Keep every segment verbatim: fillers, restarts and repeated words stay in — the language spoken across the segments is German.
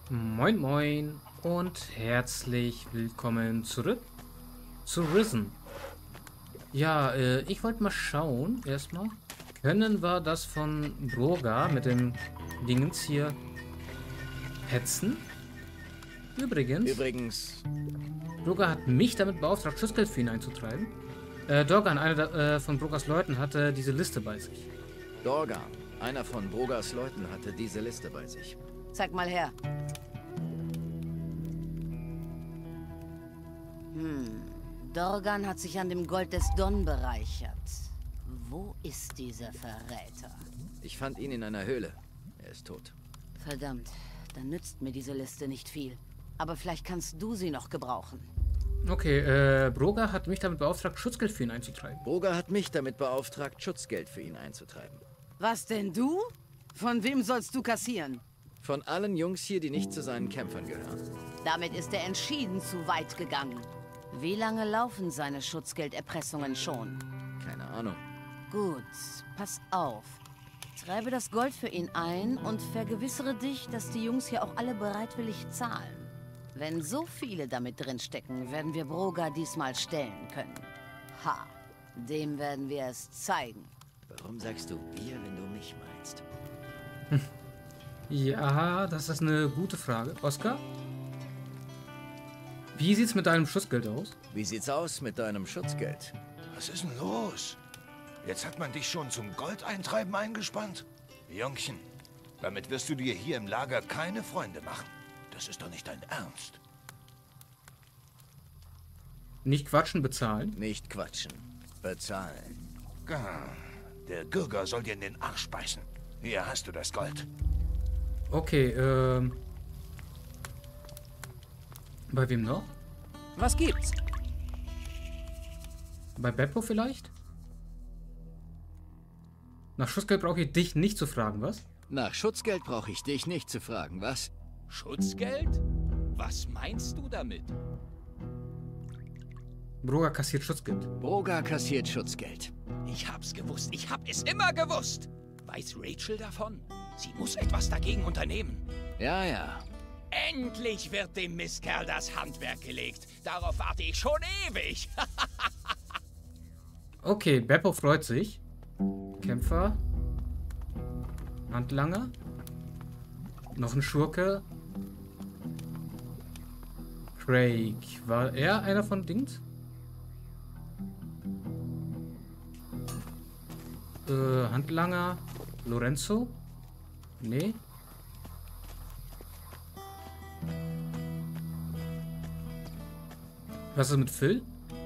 Moin moin und herzlich willkommen zurück zu Risen. Ja, äh, ich wollte mal schauen, erstmal. Können wir das von Broga mit dem Dingens hier hetzen? Übrigens, Übrigens, Broga hat mich damit beauftragt, Schutzgeld für ihn einzutreiben. Äh, Dorgan, einer der, äh, von Brogas Leuten, hatte diese Liste bei sich. Dorgan, einer von Brogas Leuten, hatte diese Liste bei sich. Zeig mal her. Hm. Dorgan hat sich an dem Gold des Don bereichert. Wo ist dieser Verräter? Ich fand ihn in einer Höhle. Er ist tot. Verdammt, dann nützt mir diese Liste nicht viel. Aber vielleicht kannst du sie noch gebrauchen. Okay, äh, Broga hat mich damit beauftragt, Schutzgeld für ihn einzutreiben. Broga hat mich damit beauftragt, Schutzgeld für ihn einzutreiben. Was denn du? Von wem sollst du kassieren? Von allen Jungs hier, die nicht zu seinen Kämpfern gehören. Damit ist er entschieden zu weit gegangen. Wie lange laufen seine Schutzgelderpressungen schon? Keine Ahnung. Gut, pass auf. Treibe das Gold für ihn ein und vergewissere dich, dass die Jungs hier auch alle bereitwillig zahlen. Wenn so viele damit drinstecken, werden wir Broga diesmal stellen können. Ha, dem werden wir es zeigen. Warum sagst du wir, wenn du mich meinst? Ja, das ist eine gute Frage. Oskar? Wie sieht's mit deinem Schutzgeld aus? Wie sieht's aus mit deinem Schutzgeld? Was ist denn los? Jetzt hat man dich schon zum Goldeintreiben eingespannt? Jungchen, damit wirst du dir hier im Lager keine Freunde machen. Das ist doch nicht dein Ernst. Nicht quatschen, bezahlen. Nicht quatschen. Bezahlen. Gar. Der Gürger soll dir in den Arsch beißen. Hier hast du das Gold. Okay, ähm... bei wem noch? Was gibt's? Bei Beppo vielleicht? Nach Schutzgeld brauche ich dich nicht zu fragen, was? Nach Schutzgeld brauche ich dich nicht zu fragen, was? Schutzgeld? Was meinst du damit? Broga kassiert Schutzgeld. Broga kassiert Schutzgeld. Ich hab's gewusst, ich hab es immer gewusst. Weiß Rachel davon? Sie muss etwas dagegen unternehmen. Ja, ja. Endlich wird dem Mistkerl das Handwerk gelegt. Darauf warte ich schon ewig. Okay, Beppo freut sich. Kämpfer. Handlanger. Noch ein Schurke. Craig. War er einer von Dings? Äh, Handlanger. Lorenzo? Nee. Was ist mit Phil?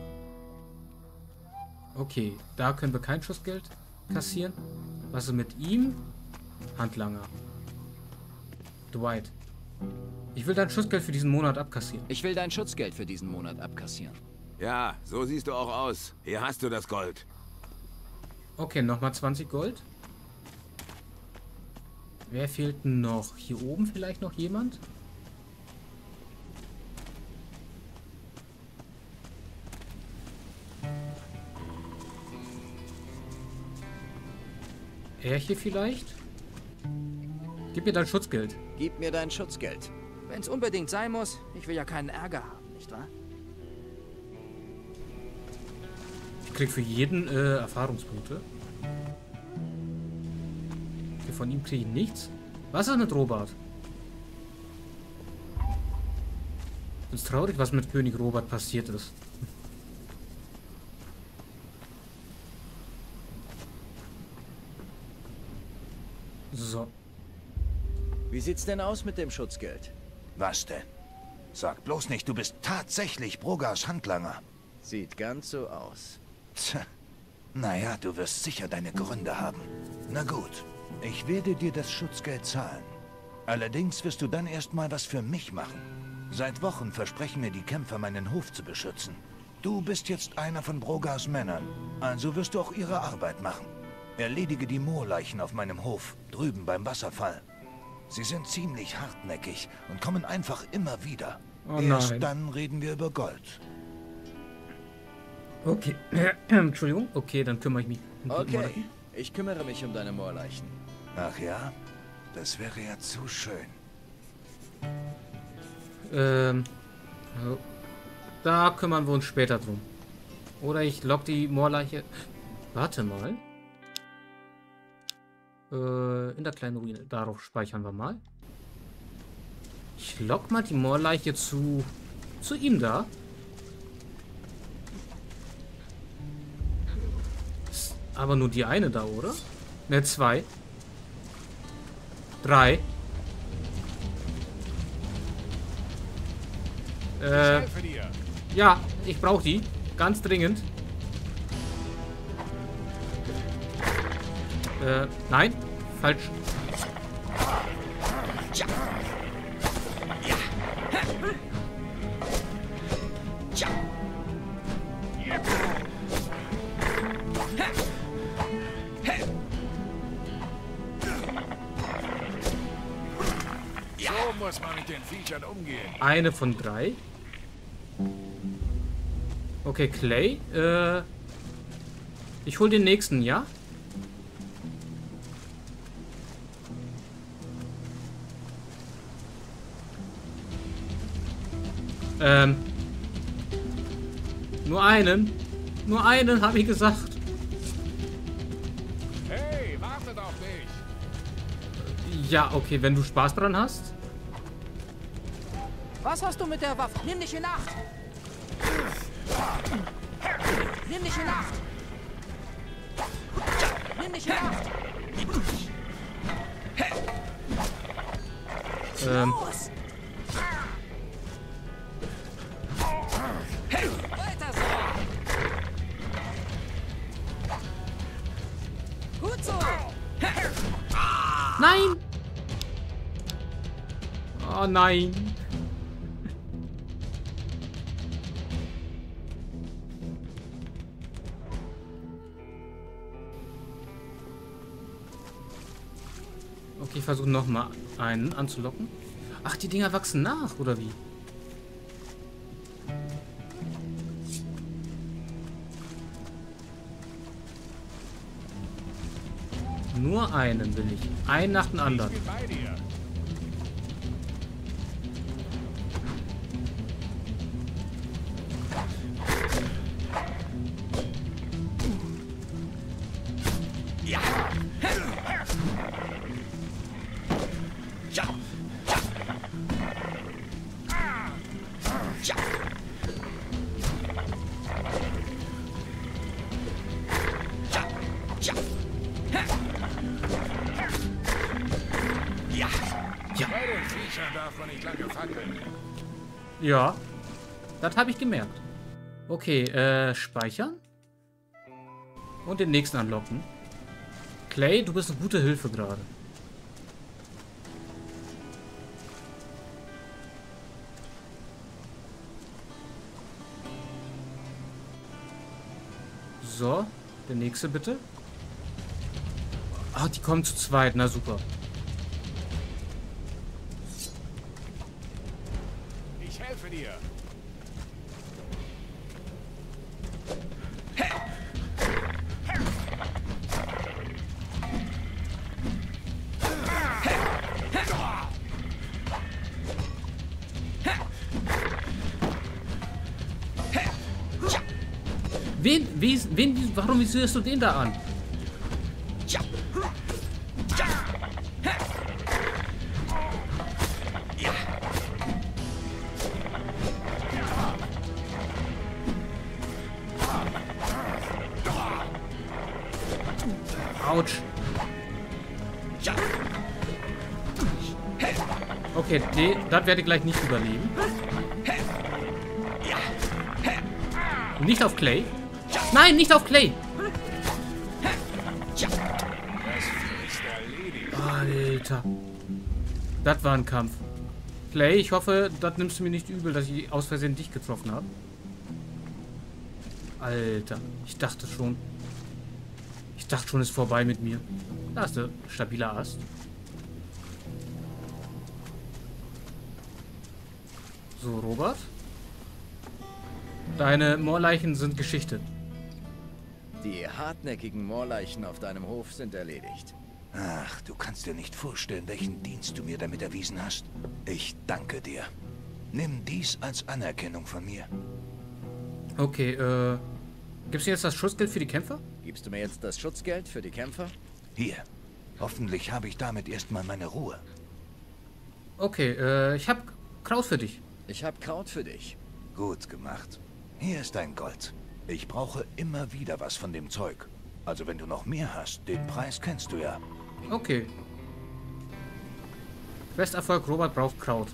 Okay, da können wir kein Schussgeld kassieren. Was ist mit ihm? Handlanger. Dwight. Ich will dein Schutzgeld für diesen Monat abkassieren. Ich will dein Schutzgeld für diesen Monat abkassieren. Ja, so siehst du auch aus. Hier hast du das Gold. Okay, nochmal zwanzig Gold. Wer fehlt noch? Hier oben vielleicht noch jemand? Er hier vielleicht? Gib mir dein Schutzgeld. Gib mir dein Schutzgeld. Wenn es unbedingt sein muss, ich will ja keinen Ärger haben, nicht wahr? Ich krieg für jeden äh, Erfahrungspunkte. Okay, von ihm kriege ich nichts. Was ist mit Robert? Es ist traurig, was mit König Robert passiert ist. So. Wie sieht's denn aus mit dem Schutzgeld? Was denn? Sag bloß nicht, du bist tatsächlich Brogas Handlanger. Sieht ganz so aus. Tja. Naja, du wirst sicher deine Gründe haben. Na gut, ich werde dir das Schutzgeld zahlen. Allerdings wirst du dann erstmal was für mich machen. Seit Wochen versprechen mir die Kämpfer, meinen Hof zu beschützen. Du bist jetzt einer von Brogas Männern, also wirst du auch ihre Arbeit machen. Erledige die Moorleichen auf meinem Hof, drüben beim Wasserfall. Sie sind ziemlich hartnäckig und kommen einfach immer wieder. Oh Erst nein. dann reden wir über Gold. Okay. Entschuldigung. Okay, dann kümmere ich mich. um die Okay, Monarchie. ich kümmere mich um deine Moorleichen. Ach ja? Das wäre ja zu schön. Ähm, da kümmern wir uns später drum. Oder ich lock die Moorleiche. Warte mal. Äh, in der kleinen Ruine. Darauf speichern wir mal. Ich lock mal die Moorleiche zu, zu ihm da. Ist aber nur die eine da, oder? Ne, zwei. Drei. Äh, ja, ich brauche die. Ganz dringend. Äh, nein. Falsch. So muss man mit den Viechern umgehen. Eine von drei. Okay, Clay. Äh, ich hol den nächsten, ja? Ähm. Nur einen. Nur einen, habe ich gesagt. Hey, wartet auf mich. Ja, okay, wenn du Spaß dran hast. Was hast du mit der Waffe? Nimm dich in Acht! Nimm dich in Acht! Nimm dich in Acht! Ähm. Los! Weiter so! Gut so! Nein! Oh nein. Okay, ich versuche nochmal einen anzulocken. Ach, die Dinger wachsen nach, oder wie? Nur einen will ich. Einen nach dem anderen. Ich bin bei dir. Bei den Viechern darf man nicht lange fackeln. Ja, das habe ich gemerkt. Okay, äh, speichern. Und den nächsten anlocken. Clay, du bist eine gute Hilfe gerade. So, der nächste bitte. Ah, die kommen zu zweit, na super. Ich helfe dir. Wen, wie, wen, warum visierst du den da an? Autsch. Okay, das werde ich gleich nicht überleben. Nicht auf Clay. Nein, nicht auf Clay. Das Vieh ist erledigt. Alter. Das war ein Kampf. Clay, ich hoffe, das nimmst du mir nicht übel, dass ich aus Versehen dich getroffen habe. Alter, ich dachte schon. Ich dachte schon, ist vorbei mit mir. Da ist der stabile Ast. So, Robert. Deine Moorleichen sind Geschichte. Die hartnäckigen Moorleichen auf deinem Hof sind erledigt. Ach, du kannst dir nicht vorstellen, welchen Dienst du mir damit erwiesen hast. Ich danke dir. Nimm dies als Anerkennung von mir. Okay, äh... gibst du jetzt das Schutzgeld für die Kämpfer? Gibst du mir jetzt das Schutzgeld für die Kämpfer? Hier. Hoffentlich habe ich damit erstmal meine Ruhe. Okay, äh, ich hab Kraut für dich. Ich hab Kraut für dich. Gut gemacht. Hier ist dein Gold. Ich brauche immer wieder was von dem Zeug. Also wenn du noch mehr hast, den Preis kennst du ja. Okay. Questerfolg, Robert braucht Kraut.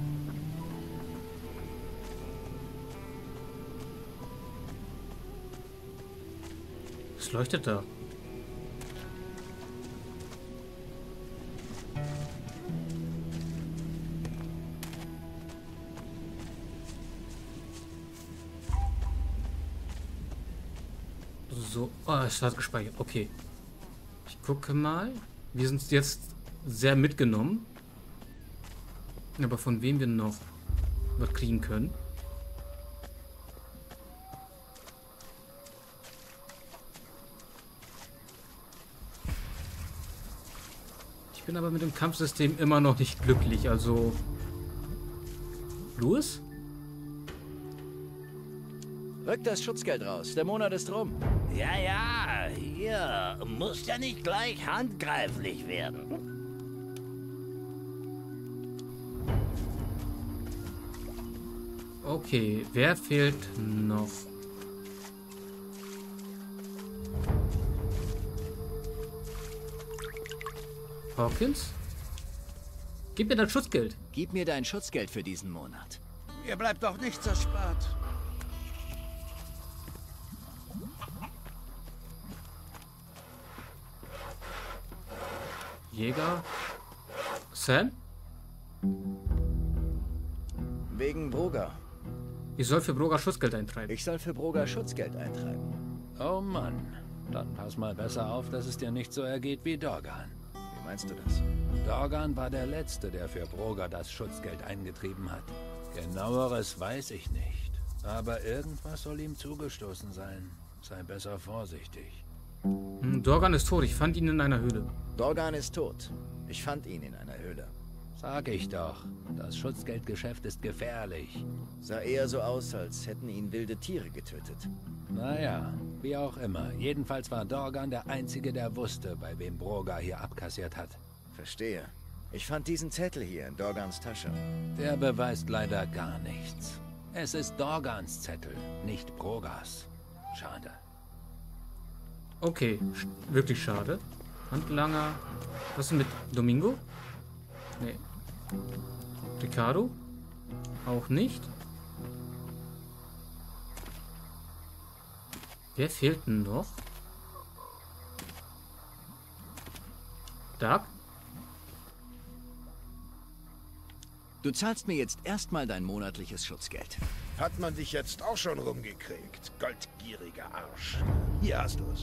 Was leuchtet da? So, oh, es hat gespeichert. Okay. Ich gucke mal. Wir sind jetzt sehr mitgenommen. Aber von wem wir noch was kriegen können. Ich bin aber mit dem Kampfsystem immer noch nicht glücklich. Also... Louis? Rück das Schutzgeld raus. Der Monat ist rum. Ja, ja, hier. Muss ja nicht gleich handgreiflich werden. Okay, wer fehlt noch? Hawkins? Gib mir das Schutzgeld. Gib mir dein Schutzgeld für diesen Monat. Mir bleibt doch nichts erspart. Jäger. Sam? Wegen Broga. Ich soll für Broga Schutzgeld eintreiben. Ich soll für Broga Schutzgeld eintreiben. Oh Mann. Dann pass mal besser auf, dass es dir nicht so ergeht wie Dorgan. Wie meinst du das? Dorgan war der Letzte, der für Broga das Schutzgeld eingetrieben hat. Genaueres weiß ich nicht. Aber irgendwas soll ihm zugestoßen sein. Sei besser vorsichtig. Hm, Dorgan ist tot. Ich fand ihn in einer Höhle. Dorgan ist tot. Ich fand ihn in einer Höhle. Sag ich doch. Das Schutzgeldgeschäft ist gefährlich. Sah eher so aus, als hätten ihn wilde Tiere getötet. Naja, wie auch immer. Jedenfalls war Dorgan der Einzige, der wusste, bei wem Broga hier abkassiert hat. Verstehe. Ich fand diesen Zettel hier in Dorgans Tasche. Der beweist leider gar nichts. Es ist Dorgans Zettel, nicht Brogas. Schade. Okay, wirklich schade. Handlanger. Was ist mit Domingo? Nee. Ricardo? Auch nicht. Wer fehlt denn noch? Doug? Du zahlst mir jetzt erstmal dein monatliches Schutzgeld. Hat man dich jetzt auch schon rumgekriegt, goldgieriger Arsch. Hier hast du es.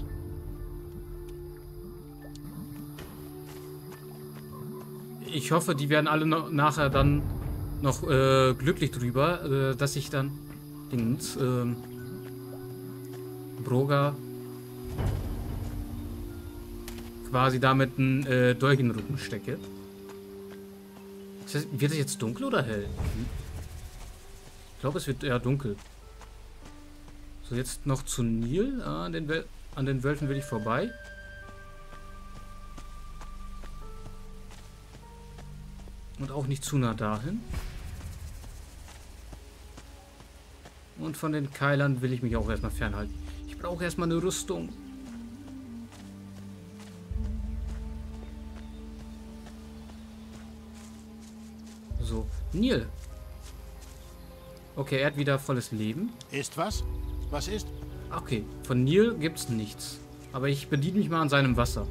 Ich hoffe, die werden alle noch, nachher dann noch äh, glücklich drüber, äh, dass ich dann Dings, ähm, Broga quasi damit einen äh, Dolch in den Rücken stecke. Das heißt, wird es jetzt dunkel oder hell? Ich glaube, es wird eher dunkel. So, jetzt noch zu Neil. Ah, an, den Wel an den Wölfen will ich vorbei. Und auch nicht zu nah dahin. Und von den Keilern will ich mich auch erstmal fernhalten. Ich brauche erstmal eine Rüstung. So, Neil. Okay, er hat wieder volles Leben. Ist was? Was ist? Okay, von Neil gibt's nichts. Aber ich bediene mich mal an seinem Wasser.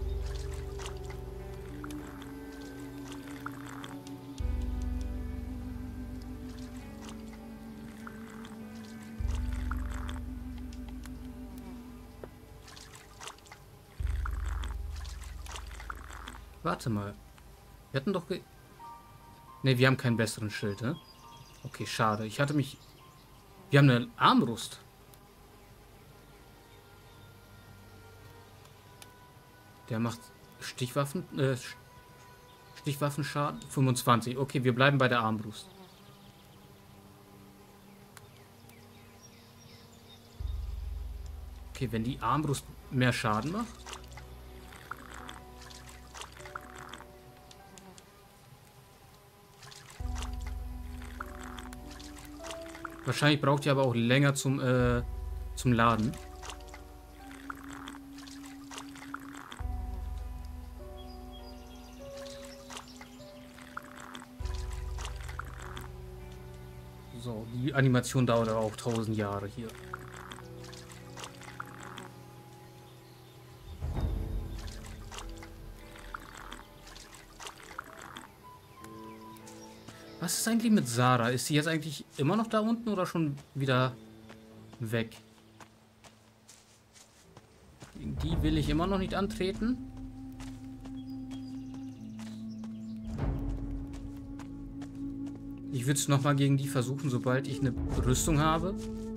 Warte mal. Wir hatten doch... Ge ne, wir haben keinen besseren Schild, ne? Okay, schade. Ich hatte mich... Wir haben eine Armbrust. Der macht Stichwaffen... Äh, Stichwaffenschaden? fünfundzwanzig. Okay, wir bleiben bei der Armbrust. Okay, wenn die Armbrust mehr Schaden macht. Wahrscheinlich braucht ihr aber auch länger zum, äh, zum Laden. So, die Animation dauert aber auch tausend Jahre hier. Was ist eigentlich mit Sarah? Ist sie jetzt eigentlich immer noch da unten oder schon wieder weg? Die will ich immer noch nicht antreten. Ich würde es nochmal gegen die versuchen, sobald ich eine Rüstung habe.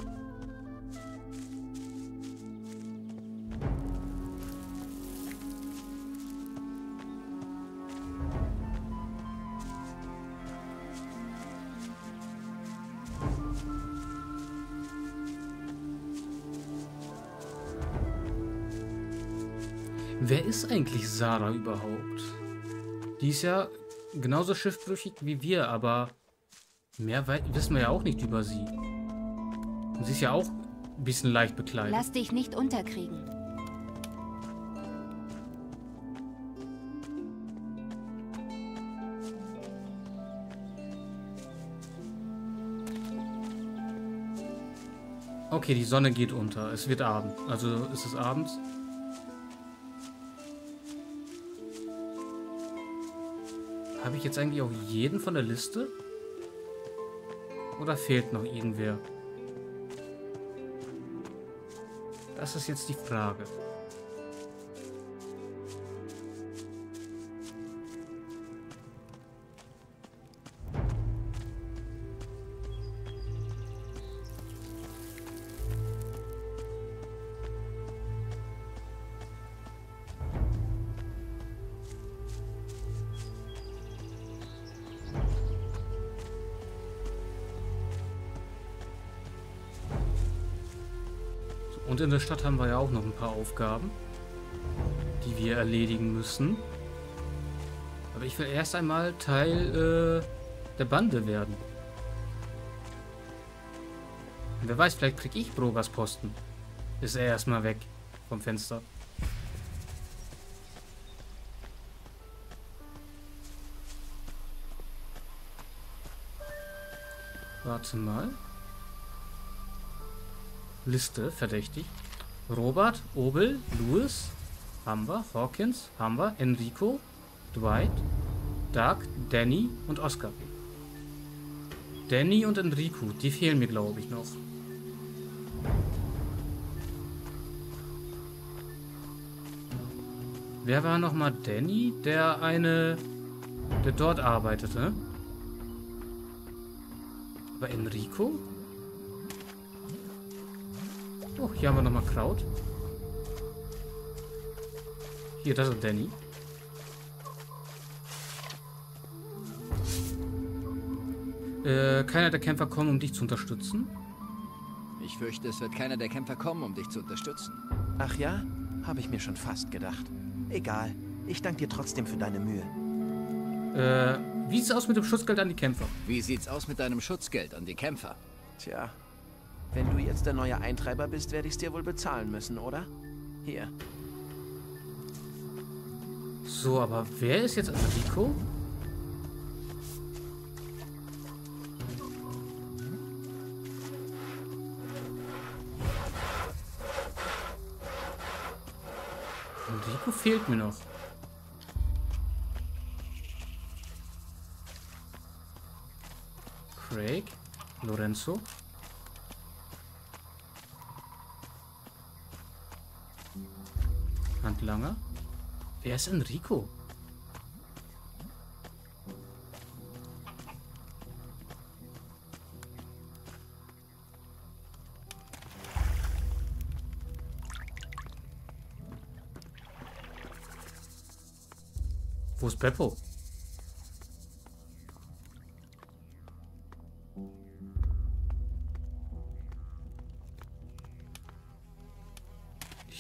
Wer ist eigentlich Sarah überhaupt? Die ist ja genauso schiffbrüchig wie wir, aber mehr wissen wir ja auch nicht über sie. Und sie ist ja auch ein bisschen leicht bekleidet. Lass dich nicht unterkriegen. Okay, die Sonne geht unter. Es wird Abend. Also ist es abends. Habe ich jetzt eigentlich auch jeden von der Liste? Oder fehlt noch irgendwer? Das ist jetzt die Frage. Und in der Stadt haben wir ja auch noch ein paar Aufgaben, die wir erledigen müssen. Aber ich will erst einmal Teil äh, der Bande werden. Und wer weiß, vielleicht kriege ich Brogas Posten. Ist er erstmal weg vom Fenster. Warte mal. Liste, verdächtig. Robert, Obel, Louis, haben wir, Hawkins, haben wir, Enrico, Dwight, Doug, Danny und Oscar. Danny und Enrico, die fehlen mir, glaube ich, noch. Wer war nochmal Danny? Der eine, der dort arbeitete. Aber Enrico? Oh, hier haben wir nochmal Kraut. Hier, das ist Danny. Äh, keiner der Kämpfer kommen, um dich zu unterstützen. Ich fürchte, es wird keiner der Kämpfer kommen, um dich zu unterstützen. Ach ja? Habe ich mir schon fast gedacht. Egal. Ich danke dir trotzdem für deine Mühe. Äh, wie sieht's aus mit dem Schutzgeld an die Kämpfer? Wie sieht's aus mit deinem Schutzgeld an die Kämpfer? Tja. Wenn du jetzt der neue Eintreiber bist, werde ich es dir wohl bezahlen müssen, oder? Hier. So, aber wer ist jetzt Enrico? Enrico fehlt mir noch. Craig, Lorenzo. Handlanger. Wer ist Enrico? Wo ist Beppo?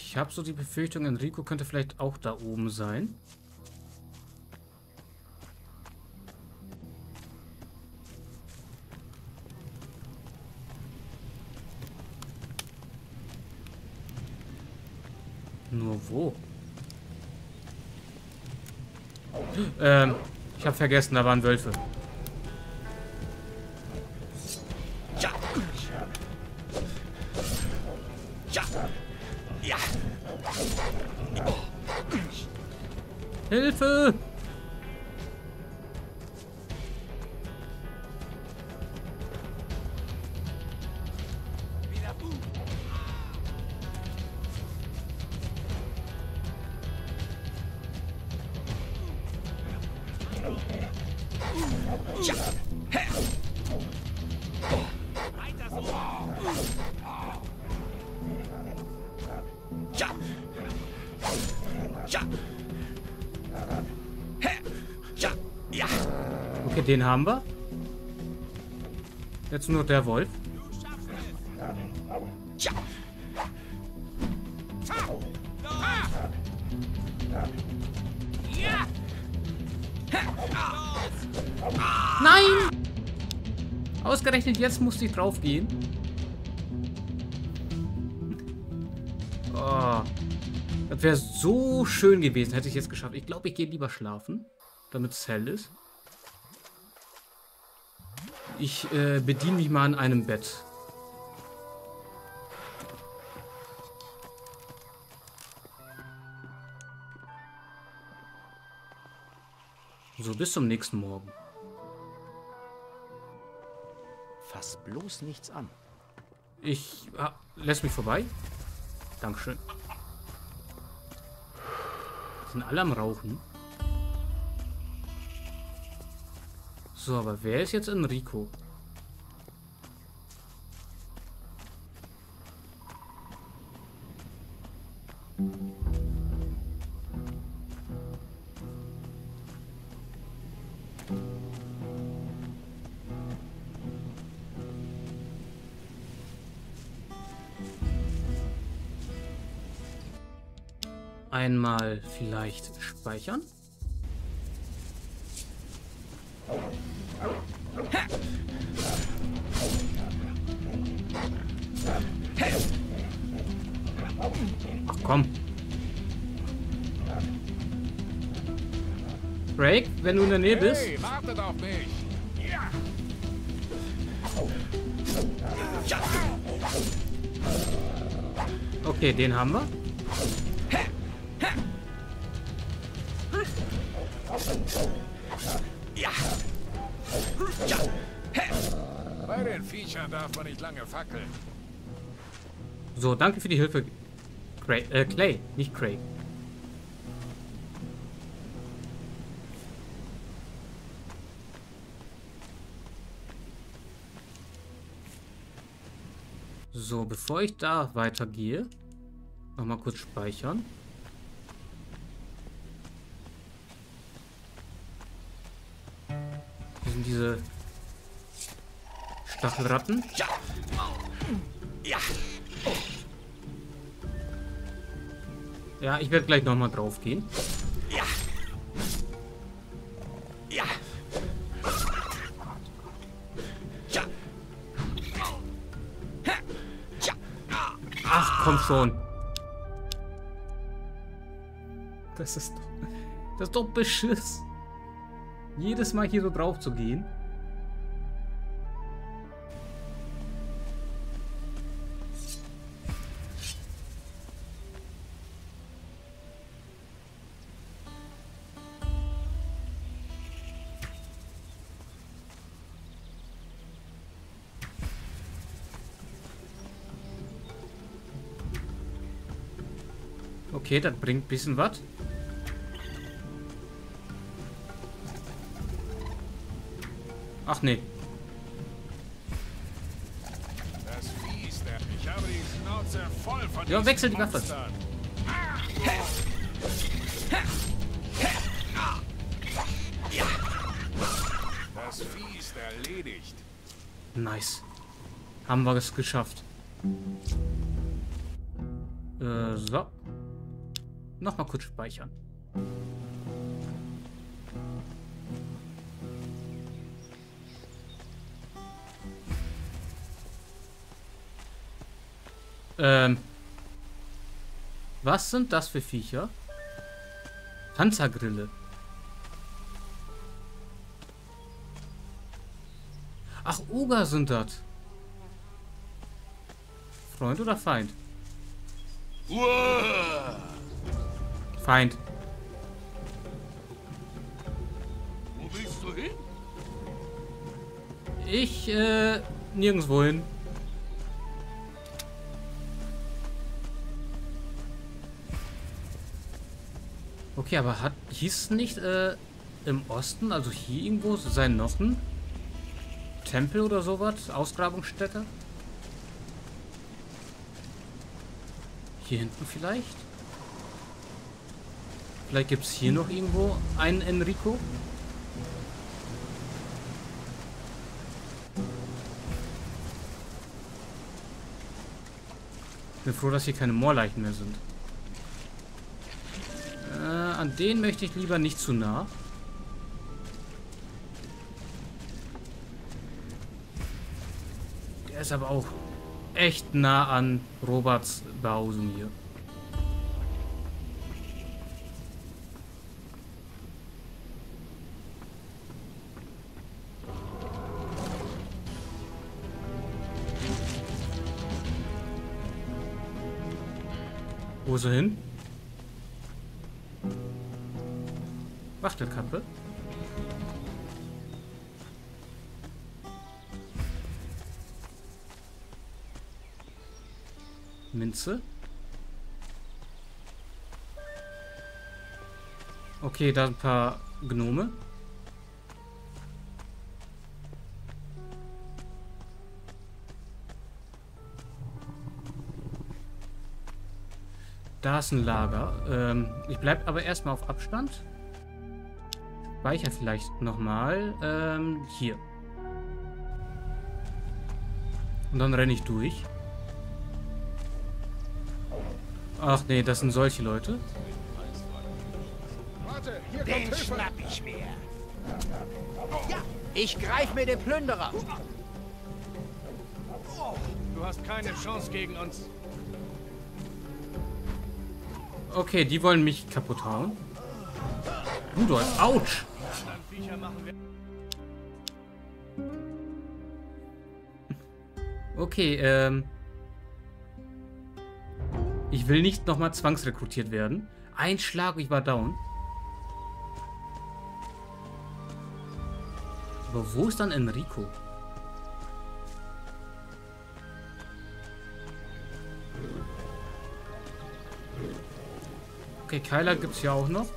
Ich habe so die Befürchtung, Enrico könnte vielleicht auch da oben sein. Nur wo? Ähm, ich habe vergessen, da waren Wölfe. Ja. Ja. Ja. Hilfe! Ja. Ja. Ja. Ja. Ja. Okay, den haben wir. Jetzt nur der Wolf. Ja. Nein! Ausgerechnet jetzt musste ich drauf gehen. Oh, das wäre so schön gewesen, hätte ich jetzt geschafft. Ich glaube, ich gehe lieber schlafen, damit es hell ist. Ich äh, bediene mich mal an einem Bett. So, bis zum nächsten Morgen. Fass bloß nichts an. Ich... Ah, lässt mich vorbei. Dankeschön. Sind alle am Rauchen. So, aber wer ist jetzt Enrico? Einmal vielleicht speichern. Ach komm. Drake, wenn du in der Nähe bist. Hey, wartet auf mich. Ja. Okay, den haben wir. Ja. Ja. Bei den Viechern darf man nicht lange fackeln. So, danke für die Hilfe. Cray, äh, Clay, nicht Craig. So, bevor ich da weitergehe, noch mal kurz speichern. Hier sind diese Stachelratten. Ja. Ja. Ja, ich werde gleich noch mal drauf gehen. Ja. Ja. Ja. Ja. Ach, komm schon. Das ist doch... Das ist doch Beschiss. Jedes Mal hier so drauf zu gehen. Okay, das bringt ein bisschen was. Ach nee. Das Vieh ist der. Ich habe die Schnauze voll von Ja, wechsel die Waffe. Monstern. Das Vieh ist erledigt. Nice. Haben wir es geschafft. Äh, so. Nochmal kurz speichern. Ähm. Was sind das für Viecher? Panzergrille. Ach, Oger sind das. Freund oder Feind? Feind. Wo willst du hin? Ich, äh, nirgendwo hin. Okay, aber hat hieß es nicht äh, im Osten, also hier irgendwo, sein noch ein Tempel oder sowas? Ausgrabungsstätte? Hier hinten vielleicht? Vielleicht gibt es hier noch irgendwo einen Enrico? Ich bin froh, dass hier keine Moorleichen mehr sind. Äh, an den möchte ich lieber nicht zu nah. Der ist aber auch echt nah an Roberts Behausung hier. Wo ist er hin? Wachtelkappe. Minze. Okay, da sind ein paar Gnome. Da ist ein Lager. Ähm, ich bleibe aber erstmal auf Abstand. Speicher vielleicht nochmal. Ähm, hier. Und dann renne ich durch. Ach nee, das sind solche Leute. Warte, hier kommt Den Hilfe. schnapp ich mir. Ja, ich greife mir den Plünderer. Du hast keine Chance gegen uns. Okay, die wollen mich kaputt hauen. Rudolf, ouch! Okay, ähm... ich will nicht nochmal zwangsrekrutiert werden. Ein Schlag, ich war down. Aber wo ist dann Enrico? Okay, Keiler gibt es ja auch noch.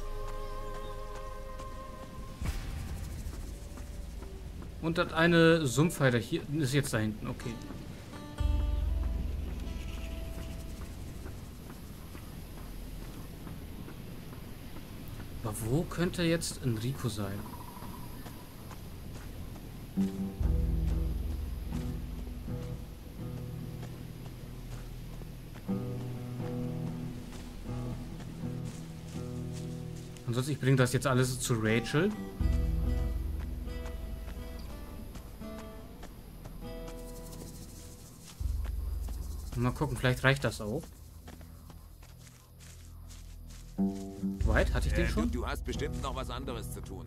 Und das eine Sumpfheide hier ist jetzt da hinten, okay. Aber wo könnte jetzt Enrico sein? Ansonsten, ich bringe das jetzt alles zu Rachel. Mal gucken, vielleicht reicht das auch. White, hatte ich den Äh, schon? Du, du hast bestimmt noch was anderes zu tun.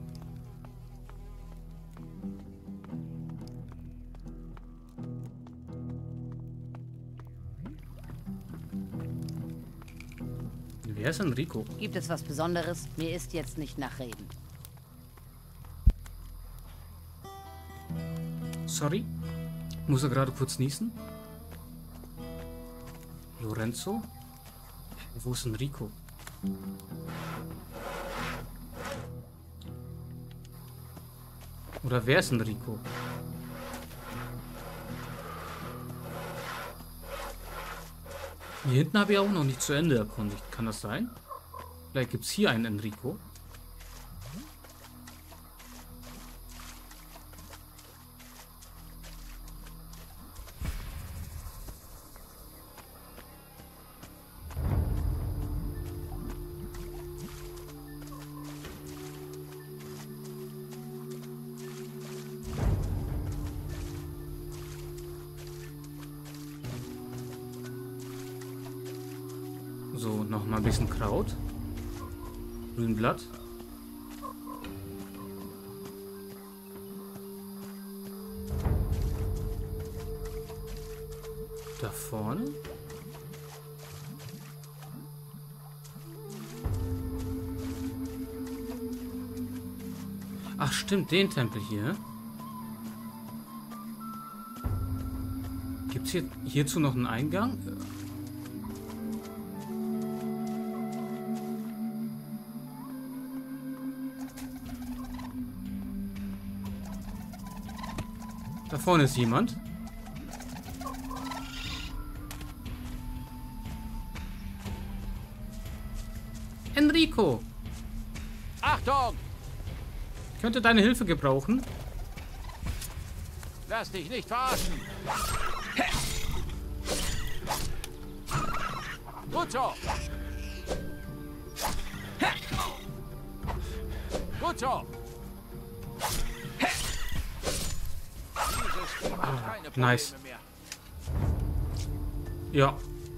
Wer ist Enrico? Gibt es was Besonderes? Mir ist jetzt nicht nach Reden. Sorry. Muss er gerade kurz niesen? Lorenzo? Wo ist Enrico? Oder wer ist Enrico? Hier hinten habe ich auch noch nicht zu Ende erkundigt. Kann das sein? Vielleicht gibt es hier einen Enrico. So, noch mal ein bisschen Kraut. Grünblatt. Da vorne. Ach stimmt, den Tempel hier. Gibt es hier hierzu noch einen Eingang? Da vorne ist jemand. Enrico! Achtung! Könnte deine Hilfe gebrauchen. Lass dich nicht verarschen! Gut so! Gut so! Ah, nice. Ja.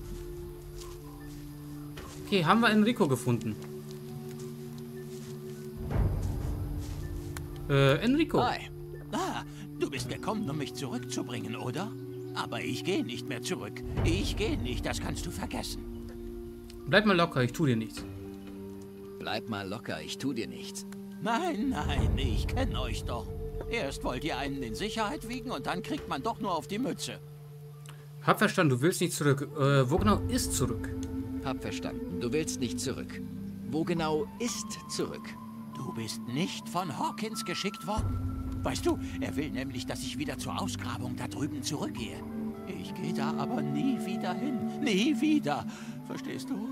Okay, haben wir Enrico gefunden. Äh, Enrico. Hi. Ah, du bist gekommen, um mich zurückzubringen, oder? Aber ich gehe nicht mehr zurück. Ich gehe nicht, das kannst du vergessen. Bleib mal locker, ich tu dir nichts. Bleib mal locker, ich tu dir nichts. Nein, nein, ich kenne euch doch. Erst wollt ihr einen in Sicherheit wiegen und dann kriegt man doch nur auf die Mütze. Hab verstanden, du willst nicht zurück. Äh, wo genau ist zurück? Hab verstanden, du willst nicht zurück. Wo genau ist zurück? Du bist nicht von Hawkins geschickt worden. Weißt du, er will nämlich, dass ich wieder zur Ausgrabung da drüben zurückgehe. Ich gehe da aber nie wieder hin. Nie wieder. Verstehst du?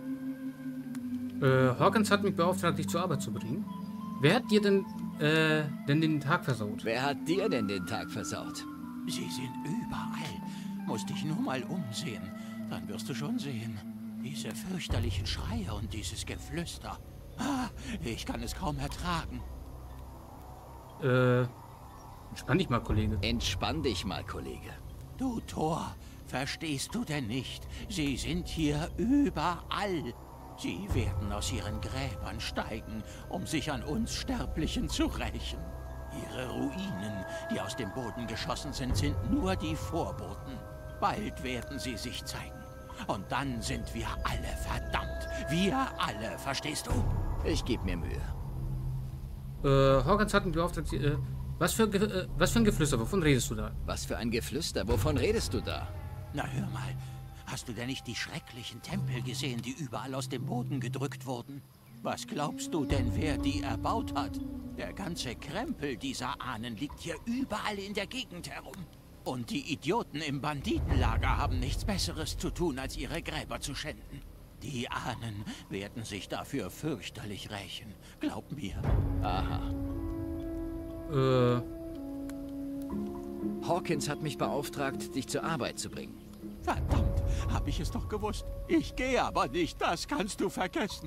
Äh, Hawkins hat mich beauftragt, dich zur Arbeit zu bringen. Wer hat dir denn, äh, denn den Tag versaut? Wer hat dir denn den Tag versaut? Sie sind überall. Musst dich nur mal umsehen. Dann wirst du schon sehen. Diese fürchterlichen Schreie und dieses Geflüster. Ah, ich kann es kaum ertragen. Äh, entspann dich mal, Kollege. Entspann dich mal, Kollege. Du Tor, verstehst du denn nicht? Sie sind hier überall. Sie werden aus ihren Gräbern steigen, um sich an uns Sterblichen zu rächen. Ihre Ruinen, die aus dem Boden geschossen sind, sind nur die Vorboten. Bald werden sie sich zeigen. Und dann sind wir alle verdammt. Wir alle, verstehst du? Ich gebe mir Mühe. Äh, Hawkins hat mich beauftragt, äh, was für, äh, was für ein Geflüster, wovon redest du da? Was für ein Geflüster, wovon redest du da? Na hör mal, hast du denn nicht die schrecklichen Tempel gesehen, die überall aus dem Boden gedrückt wurden? Was glaubst du denn, wer die erbaut hat? Der ganze Krempel dieser Ahnen liegt hier überall in der Gegend herum. Und die Idioten im Banditenlager haben nichts Besseres zu tun, als ihre Gräber zu schänden. Die Ahnen werden sich dafür fürchterlich rächen. Glaub mir. Aha. Äh. Hawkins hat mich beauftragt, dich zur Arbeit zu bringen. Verdammt, hab ich es doch gewusst. Ich gehe aber nicht, das kannst du vergessen.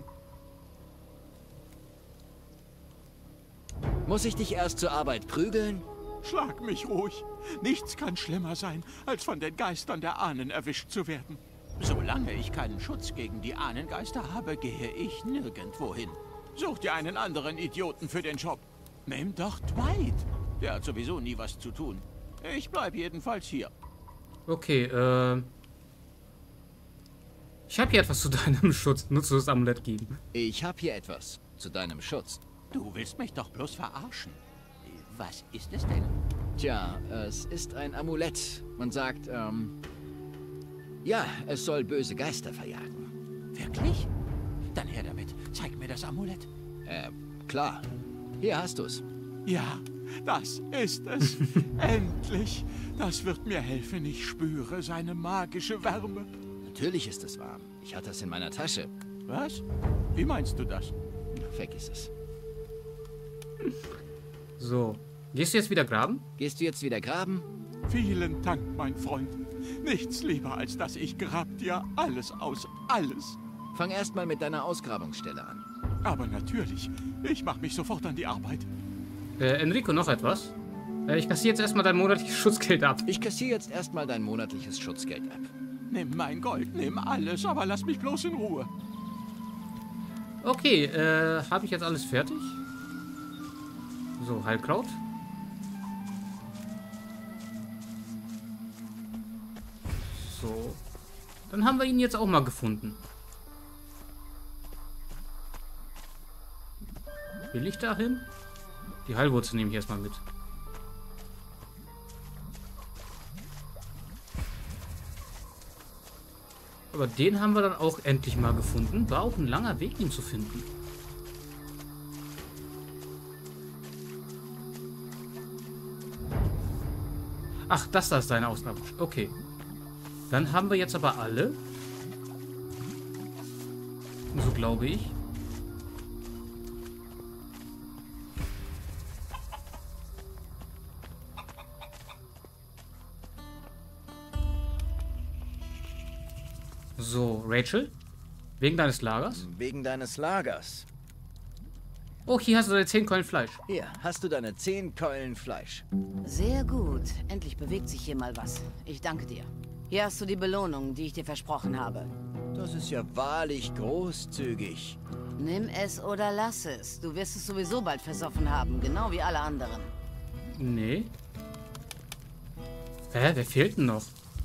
Muss ich dich erst zur Arbeit prügeln? Schlag mich ruhig. Nichts kann schlimmer sein, als von den Geistern der Ahnen erwischt zu werden. Solange ich keinen Schutz gegen die Ahnengeister habe, gehe ich nirgendwo hin. Such dir einen anderen Idioten für den Job. Nimm doch Dwight. Der hat sowieso nie was zu tun. Ich bleib jedenfalls hier. Okay, äh... ich habe hier etwas zu deinem Schutz. Nutze das Amulett geben. Ich habe hier etwas zu deinem Schutz. Du willst mich doch bloß verarschen. Was ist es denn? Tja, es ist ein Amulett. Man sagt, ähm... ja, es soll böse Geister verjagen. Wirklich? Dann her damit. Zeig mir das Amulett. Äh, klar. Hier hast du's. Ja, das ist es. Endlich. Das wird mir helfen. Ich spüre seine magische Wärme. Natürlich ist es warm. Ich hatte es in meiner Tasche. Was? Wie meinst du das? Vergiss es. So. Gehst du jetzt wieder graben? Gehst du jetzt wieder graben? Vielen Dank, mein Freund. Nichts lieber, als dass ich grab dir alles aus. Alles. Fang erst mal mit deiner Ausgrabungsstelle an. Aber natürlich. Ich mache mich sofort an die Arbeit. Äh, Enrico, noch etwas? Äh, ich kassiere jetzt erstmal dein monatliches Schutzgeld ab. Ich kassiere jetzt erstmal dein monatliches Schutzgeld ab. Nimm mein Gold, nimm alles, aber lass mich bloß in Ruhe. Okay, äh, habe ich jetzt alles fertig? So, Heilkraut. So. Dann haben wir ihn jetzt auch mal gefunden. Will ich da hin? Die Heilwurzel nehme ich erstmal mit. Aber den haben wir dann auch endlich mal gefunden. War auch ein langer Weg, ihn zu finden. Ach, das da ist deine Ausnahme. Okay. Dann haben wir jetzt aber alle. So glaube ich. So, Rachel? Wegen deines Lagers? Wegen deines Lagers. Oh, hier hast du deine zehn Keulen Fleisch. Hier, hast du deine zehn Keulen Fleisch. Sehr gut. Endlich bewegt sich hier mal was. Ich danke dir. Hier hast du die Belohnung, die ich dir versprochen habe. Das ist ja wahrlich großzügig. Nimm es oder lass es. Du wirst es sowieso bald versoffen haben, genau wie alle anderen. Nee. Hä, wer fehlt denn noch?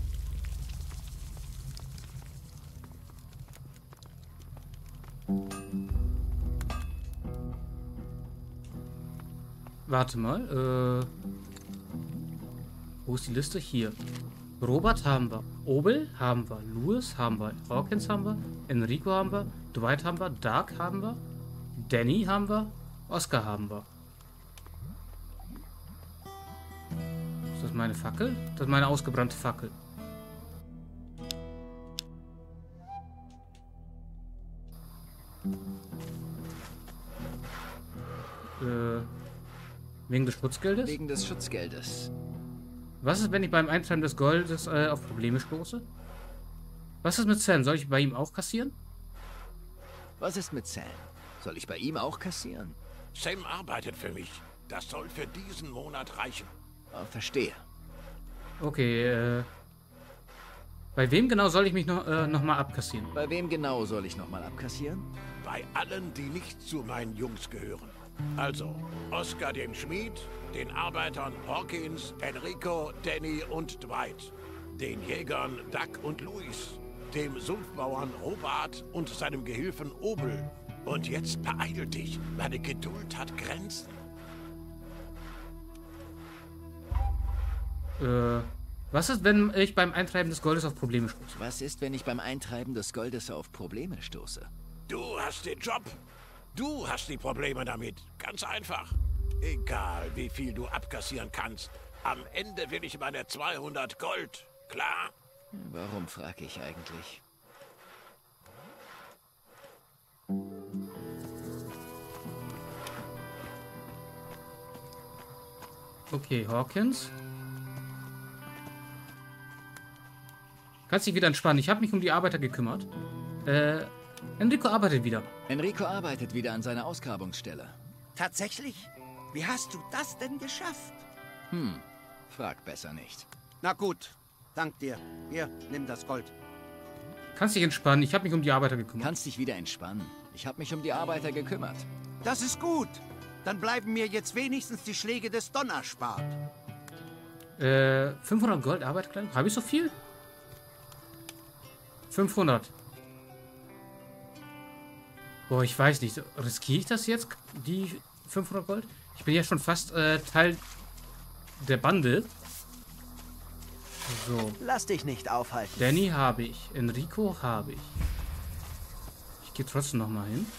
Warte mal, äh... wo ist die Liste? Hier. Robert haben wir. Obel haben wir. Louis haben wir. Hawkins haben wir. Enrico haben wir. Dwight haben wir. Doug haben wir. Danny haben wir. Oscar haben wir. Ist das meine Fackel? Das ist meine ausgebrannte Fackel. Äh... Wegen des Schutzgeldes? Wegen des Schutzgeldes. Was ist, wenn ich beim Eintreiben des Goldes äh, auf Probleme stoße? Was ist mit Sam? Soll ich bei ihm auch kassieren? Was ist mit Sam? Soll ich bei ihm auch kassieren? Sam arbeitet für mich. Das soll für diesen Monat reichen. Oh, verstehe. Okay, äh... bei wem genau soll ich mich noch, äh, noch mal abkassieren? Bei wem genau soll ich noch mal abkassieren? Bei allen, die nicht zu meinen Jungs gehören. Also, Oscar den Schmied, den Arbeitern Hawkins, Enrico, Danny und Dwight, den Jägern Doug und Louis, dem Sumpfbauern Robert und seinem Gehilfen Obel. Und jetzt beeil dich, meine Geduld hat Grenzen. Äh, was ist, wenn ich beim Eintreiben des Goldes auf Probleme stoße? Was ist, wenn ich beim Eintreiben des Goldes auf Probleme stoße? Du hast den Job. Du hast die Probleme damit. Ganz einfach. Egal, wie viel du abkassieren kannst. Am Ende will ich meine zweihundert Gold. Klar? Warum frage ich eigentlich? Okay, Hawkins. Kannst dich wieder entspannen. Ich habe mich um die Arbeiter gekümmert. Äh, Enrico arbeitet wieder. Enrico arbeitet wieder an seiner Ausgrabungsstelle. Tatsächlich? Wie hast du das denn geschafft? Hm, frag besser nicht. Na gut, dank dir. Hier, nimm das Gold. Kannst dich entspannen. Ich habe mich um die Arbeiter gekümmert. Kannst dich wieder entspannen. Ich habe mich um die Arbeiter gekümmert. Das ist gut. Dann bleiben mir jetzt wenigstens die Schläge des Donners erspart. Äh, fünfhundert Gold Arbeitskleidung? Habe ich so viel? fünfhundert. Boah, ich weiß nicht. Riskiere ich das jetzt? Die fünfhundert Gold? Ich bin ja schon fast äh, Teil der Bande. So. Lass dich nicht aufhalten. Danny habe ich. Enrico habe ich. Ich gehe trotzdem noch mal hin.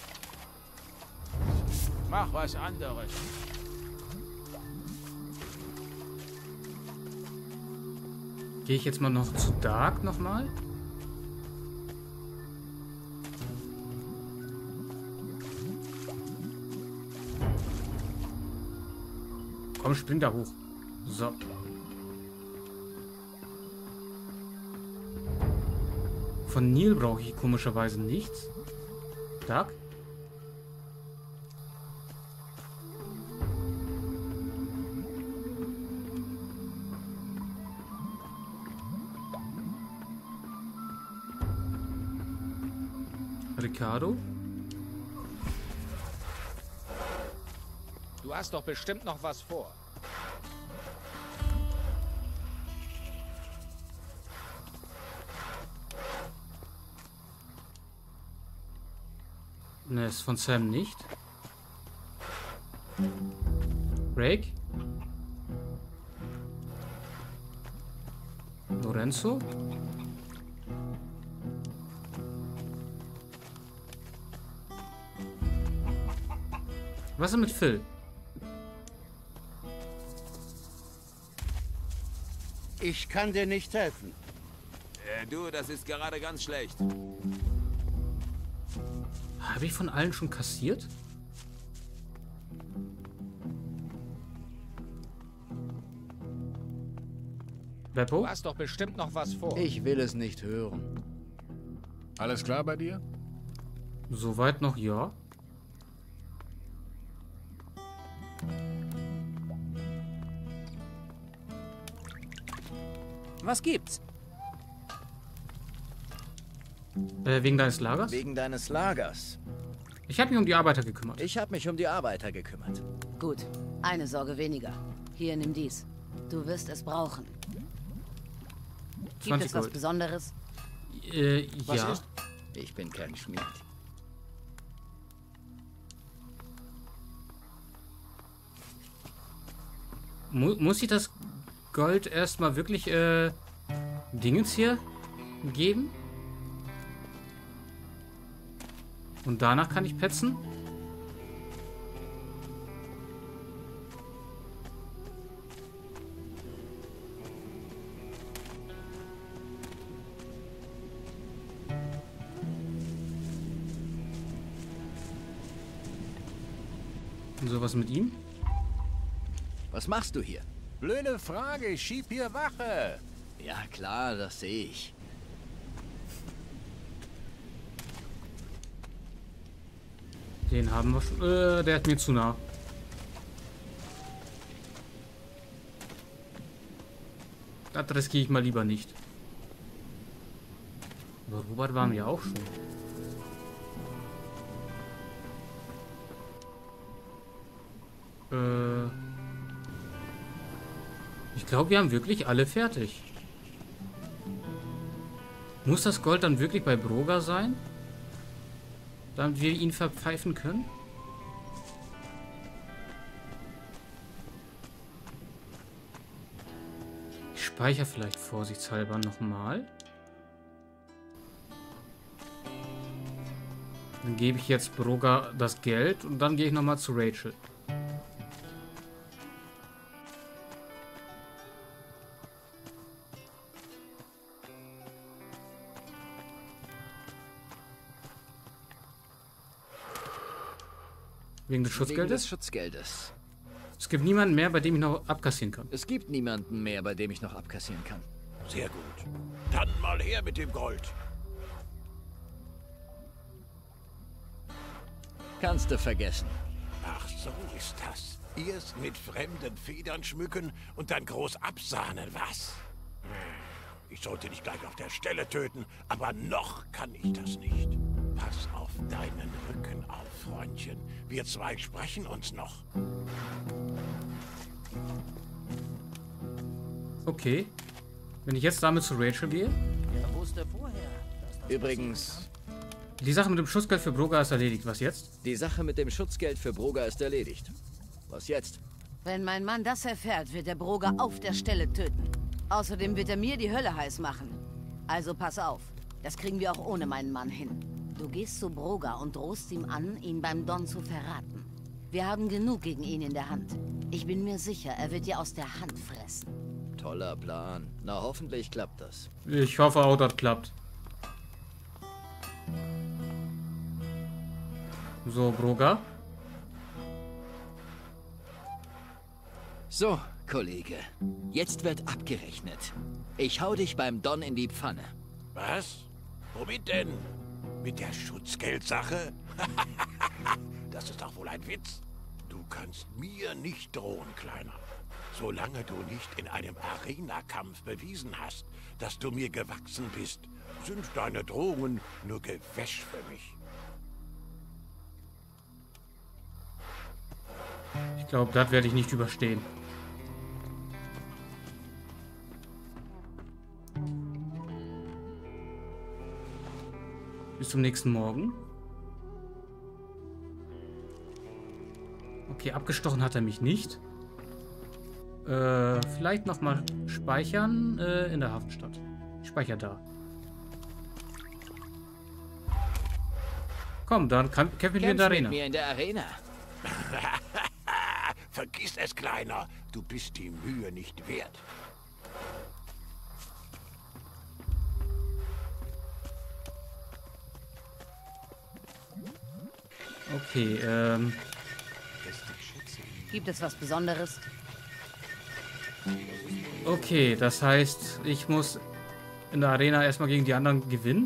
Mach was anderes. Gehe ich jetzt mal noch zu Dark noch mal. Komm, spring da hoch. So. Von Neil brauche ich komischerweise nichts. Doug? Ricardo. Du hast doch bestimmt noch was vor. Ne, ist von Sam nicht. Drake? Lorenzo? Was ist mit Phil? Ich kann dir nicht helfen. Äh, du, das ist gerade ganz schlecht. Habe ich von allen schon kassiert? Beppo? Du hast doch bestimmt noch was vor. Ich will es nicht hören. Alles klar bei dir? Soweit noch ja. Was gibt's? Äh, wegen deines Lagers? Wegen deines Lagers. Ich habe mich um die Arbeiter gekümmert. Ich habe mich um die Arbeiter gekümmert. Gut, eine Sorge weniger. Hier, nimm dies. Du wirst es brauchen. Gibt es was Gold. Besonderes? Äh, Was ja. ist? Ich bin kein Schmied. Mu muss ich das Gold erstmal wirklich, äh, Dingens hier geben? Und danach kann ich petzen? Und sowas mit ihm? Was machst du hier? Blöde Frage, ich schieb hier Wache. Ja klar, das sehe ich. Den haben wir schon. Äh, der hat mir zu nah. Das riskiere ich mal lieber nicht. Aber Robert waren wir auch schon. Äh. Ich glaube, wir haben wirklich alle fertig. Muss das Gold dann wirklich bei Broga sein? Damit wir ihn verpfeifen können? Ich speichere vielleicht vorsichtshalber nochmal. Dann gebe ich jetzt Broga das Geld und dann gehe ich nochmal zu Rachel. Wegen des Schutzgeldes? Wegen des Schutzgeldes. Es gibt niemanden mehr, bei dem ich noch abkassieren kann. Es gibt niemanden mehr, bei dem ich noch abkassieren kann. Sehr gut. Dann mal her mit dem Gold. Kannst du vergessen. Ach, so ist das. Erst mit fremden Federn schmücken und dann groß absahnen, was? Ich sollte dich gleich auf der Stelle töten, aber noch kann ich das nicht. Pass auf deinen Rücken auf, Freundchen. Wir zwei sprechen uns noch. Okay. Wenn ich jetzt damit zu Rachel gehe. Er wusste vorher. Übrigens, Die Sache mit dem Schutzgeld für Broga ist erledigt. Was jetzt? die Sache mit dem Schutzgeld für Broga ist erledigt. Was jetzt? Wenn mein Mann das erfährt, wird er Broga auf der Stelle töten. Außerdem wird er mir die Hölle heiß machen. Also pass auf. Das kriegen wir auch ohne meinen Mann hin. Du gehst zu Broga und drohst ihm an, ihn beim Don zu verraten. Wir haben genug gegen ihn in der Hand. Ich bin mir sicher, er wird dir aus der Hand fressen. Toller Plan. Na, hoffentlich klappt das. Ich hoffe auch, das klappt. So, Broga. So, Kollege. Jetzt wird abgerechnet. Ich hau dich beim Don in die Pfanne. Was? Womit denn? Mit der Schutzgeldsache? Das ist doch wohl ein Witz. Du kannst mir nicht drohen, Kleiner. Solange du nicht in einem Arena-Kampf bewiesen hast, dass du mir gewachsen bist, sind deine Drohungen nur Gewäsch für mich. Ich glaube, das werde ich nicht überstehen. Bis zum nächsten Morgen. Okay, abgestochen hat er mich nicht. Äh, vielleicht nochmal speichern äh, in der Hafenstadt. Ich speichere da. Komm, dann kämpfen wir in der Arena. Mit mir in der Arena. Vergiss es, Kleiner. Du bist die Mühe nicht wert. Okay, ähm... Gibt es was Besonderes? Okay, das heißt, ich muss in der Arena erstmal gegen die anderen gewinnen.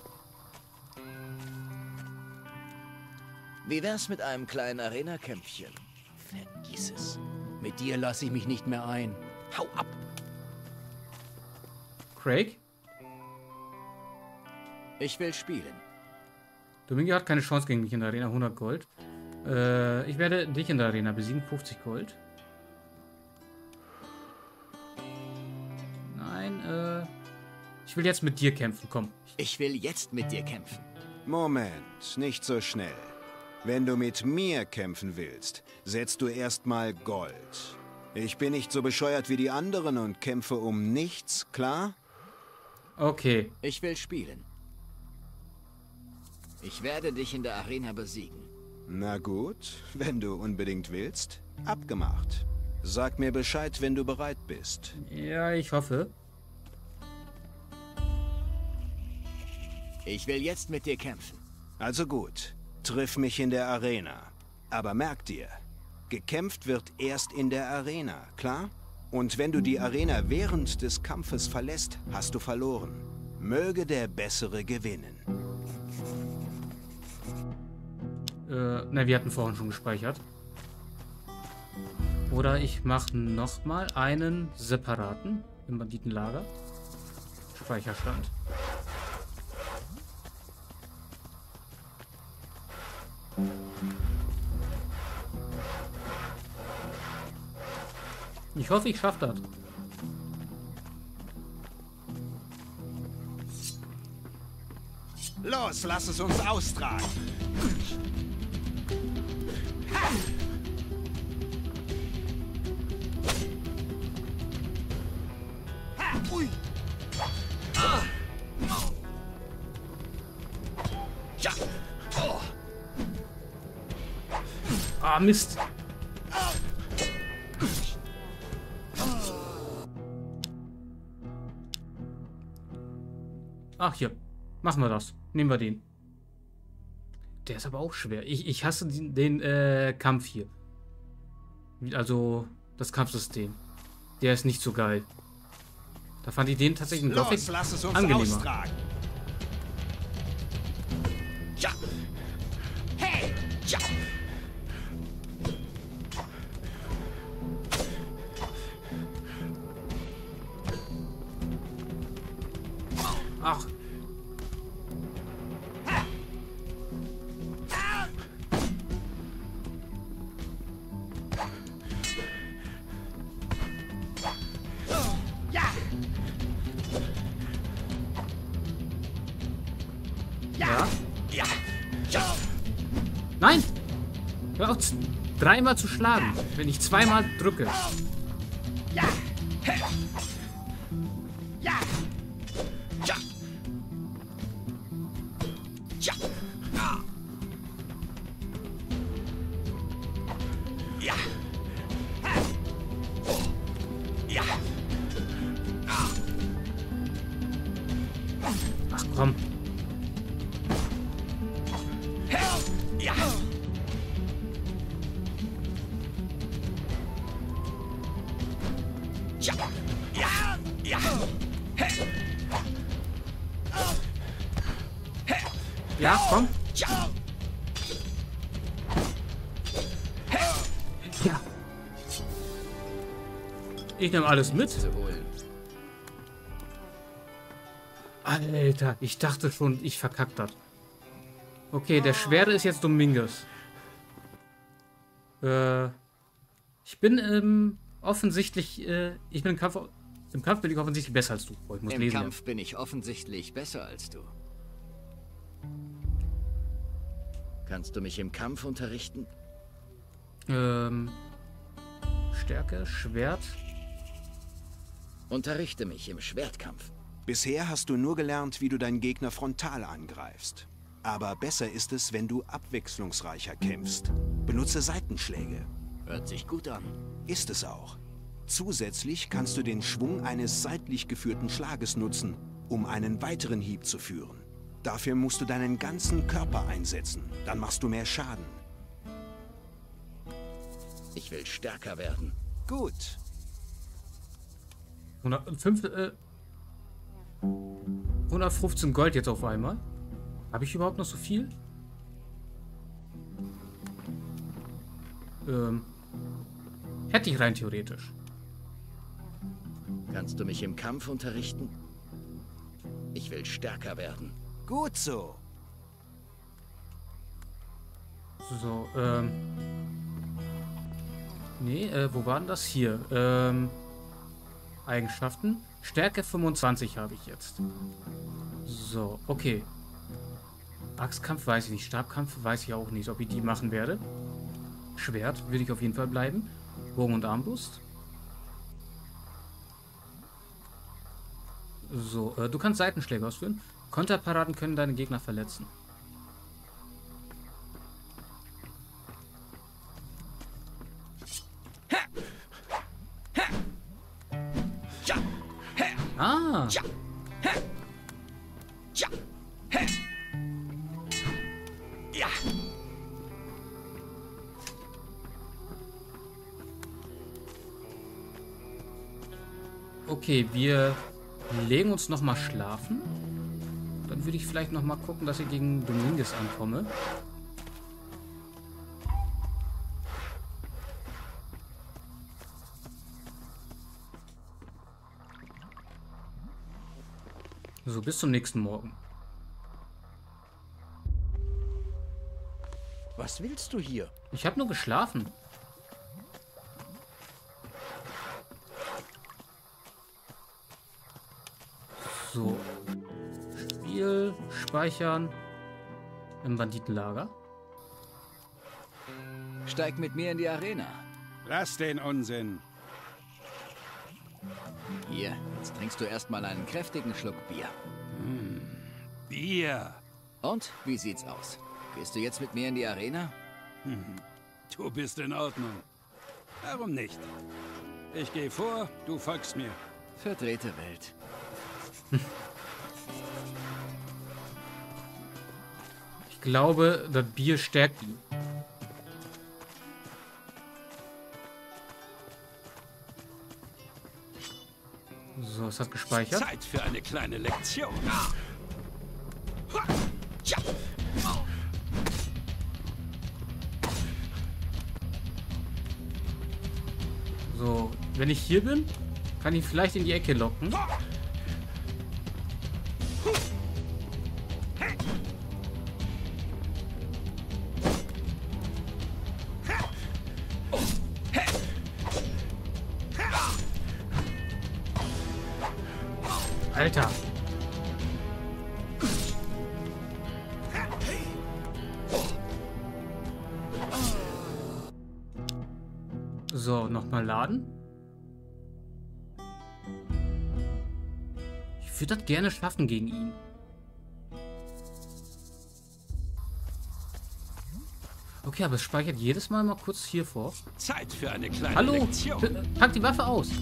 Wie wär's mit einem kleinen Arena-Kämpfchen? Vergiss es. Mit dir lasse ich mich nicht mehr ein. Hau ab! Craig? Ich will spielen. Domingo hat keine Chance gegen mich in der Arena, hundert Gold. Äh, ich werde dich in der Arena besiegen, fünfzig Gold. Nein, äh... ich will jetzt mit dir kämpfen, komm. Ich will jetzt mit dir kämpfen. Moment, nicht so schnell. Wenn du mit mir kämpfen willst, setzt du erstmal Gold. Ich bin nicht so bescheuert wie die anderen und kämpfe um nichts, klar? Okay. Ich will spielen. Ich werde dich in der Arena besiegen. Na gut, wenn du unbedingt willst. Abgemacht. Sag mir Bescheid, wenn du bereit bist. Ja, ich hoffe. Ich will jetzt mit dir kämpfen. Also gut. Triff mich in der Arena. Aber merk dir, gekämpft wird erst in der Arena, klar? Und wenn du die Arena während des Kampfes verlässt, hast du verloren. Möge der Bessere gewinnen. Äh, ne, wir hatten vorhin schon gespeichert. Oder ich mache nochmal einen separaten im Banditenlager. Speicherstand. Ich hoffe, ich schaffe das. Los, lass es uns austragen. Ha! Ha! Ui! Ah! Ja! Oh! Ah, Mist. Ach, hier. Machen wir das. Nehmen wir den. Der ist aber auch schwer. Ich, ich hasse den, den äh, Kampf hier. Also, das Kampfsystem. Der ist nicht so geil. Da fand ich den tatsächlich Los, lass es uns angenehmer. Austragen. Ja! Hey! Ja! Ach. Ja. Ja. Ja. Nein! Hör auf, dreimal zu schlagen, wenn ich zweimal drücke. Ja. Hey. Ja. Ja. Ja. Ah. Ja. Oh. Ja. Ah. Ach komm. Ja. Ja. Ja. Ja. Hey. Hey. Ja, komm. Ja. Ja. Ich nehme alles mit. Alter, ich dachte schon, ich verkackt das. Okay, der Schwere ist jetzt Domingos. Äh, Ich bin ähm, offensichtlich, äh, ich bin im Kampf, im Kampf bin ich offensichtlich besser als du. Oh, ich muss Im lesen, Kampf ja. bin ich offensichtlich besser als du. Kannst du mich im Kampf unterrichten? Ähm, Stärke, Schwert. Unterrichte mich im Schwertkampf. Bisher hast du nur gelernt, wie du deinen Gegner frontal angreifst. Aber besser ist es, wenn du abwechslungsreicher kämpfst. Benutze Seitenschläge. Hört sich gut an. Ist es auch. Zusätzlich kannst du den Schwung eines seitlich geführten Schlages nutzen, um einen weiteren Hieb zu führen. Dafür musst du deinen ganzen Körper einsetzen. Dann machst du mehr Schaden. Ich will stärker werden. Gut. hundertfünf, äh, hundertfünfzehn Gold jetzt auf einmal. Habe ich überhaupt noch so viel? Ähm, hätte ich rein theoretisch. Kannst du mich im Kampf unterrichten? Ich will stärker werden. Gut so. So, ähm. Nee, äh, wo war denn das? Hier. Ähm. Eigenschaften. Stärke fünfundzwanzig habe ich jetzt. So, okay. Axtkampf weiß ich nicht. Stabkampf weiß ich auch nicht, ob ich die machen werde. Schwert will ich auf jeden Fall bleiben. Bogen und Armbrust. So, äh, du kannst Seitenschläge ausführen. Konterparaden können deine Gegner verletzen. Ah! Ja. Okay, wir legen uns noch mal schlafen. Dann würde ich vielleicht noch mal gucken, dass ich gegen Dominguez ankomme. So, bis zum nächsten Morgen. Was willst du hier? Ich habe nur geschlafen. So. Spiel, speichern. Im Banditenlager. Steig mit mir in die Arena. Lass den Unsinn. Hier, jetzt trinkst du erstmal einen kräftigen Schluck Bier. Hm, Bier. Und, wie sieht's aus? Gehst du jetzt mit mir in die Arena? Hm, du bist in Ordnung. Warum nicht? Ich gehe vor, du folgst mir. Verdrehte Welt. Ich glaube, das Bier stärkt ihn. So, es hat gespeichert. Zeit für eine kleine Lektion. So, wenn ich hier bin, kann ich vielleicht in die Ecke locken. Alter. So, nochmal laden. Ich würde das gerne schaffen gegen ihn. Okay, aber es speichert jedes Mal mal kurz hier vor. Zeit für eine kleine Hallo, Lektion. pack die Waffe aus.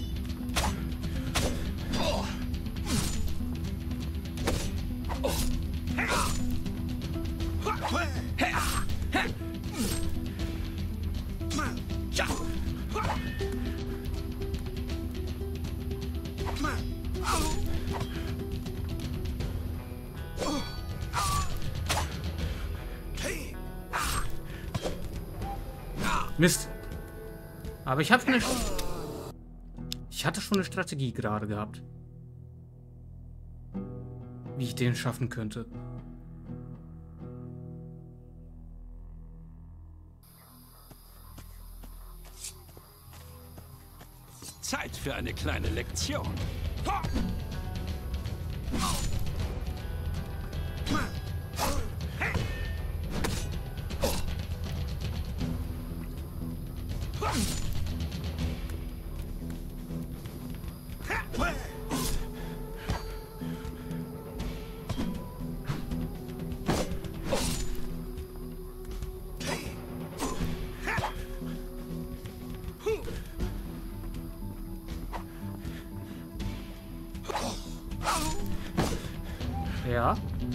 Mist. Aber ich habe eine... Ich hatte schon eine Strategie gerade gehabt. Wie ich den schaffen könnte. für eine kleine Lektion. Ja.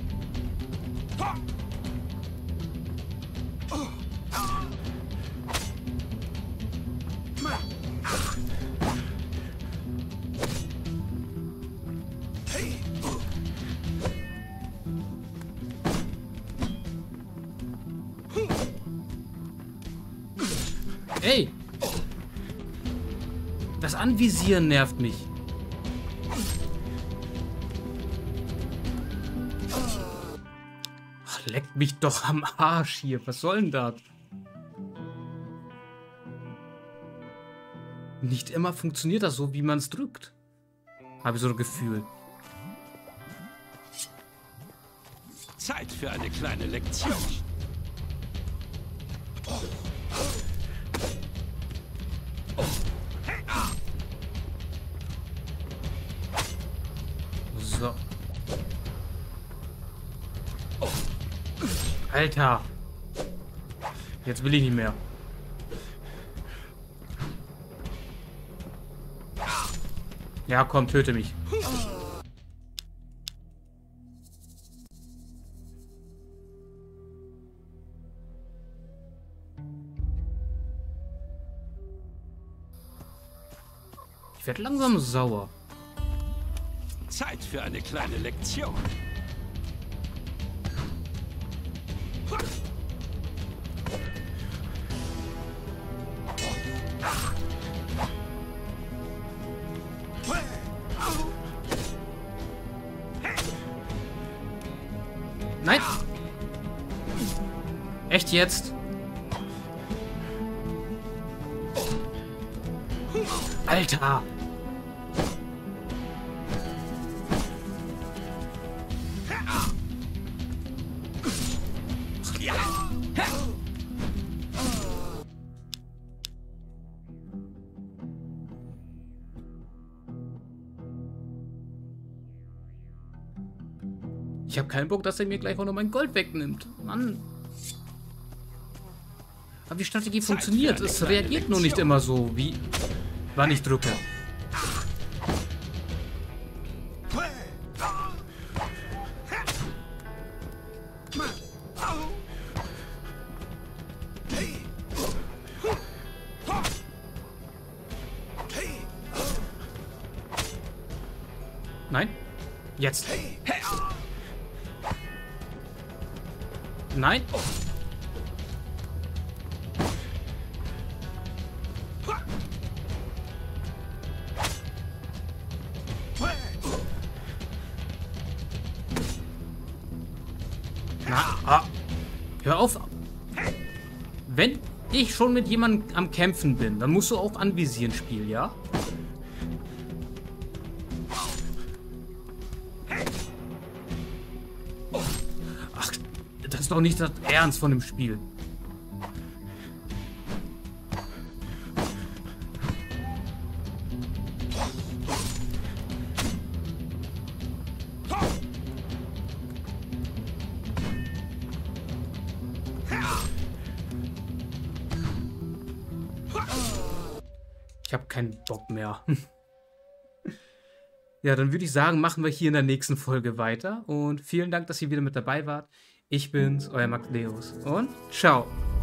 Ey! Das Anvisieren nervt mich. Ach, leckt mich doch am Arsch hier. Was soll denn das? Nicht immer funktioniert das so, wie man es drückt. Habe ich so ein Gefühl. Zeit für eine kleine Lektion. So. Alter. Jetzt will ich nicht mehr. Ja, komm, töte mich. Ich werde langsam sauer. Zeit für eine kleine Lektion. Nein! Echt jetzt? Alter! Ich habe keinen Bock, dass er mir gleich auch noch mein Gold wegnimmt. Mann. Aber die Strategie funktioniert. Es reagiert nur nicht immer so, wie wann ich drücke. Nein. Jetzt. Nein. Na, ah. Hör auf. Wenn ich schon mit jemandem am Kämpfen bin, dann musst du auch anvisieren, Spiel, ja? Ach, das ist doch nicht das Ernst von dem Spiel. Ich habe keinen Bock mehr. Ja, dann würde ich sagen, machen wir hier in der nächsten Folge weiter. Und vielen Dank, dass ihr wieder mit dabei wart. Ich bin's, euer Max Leos. Und ciao.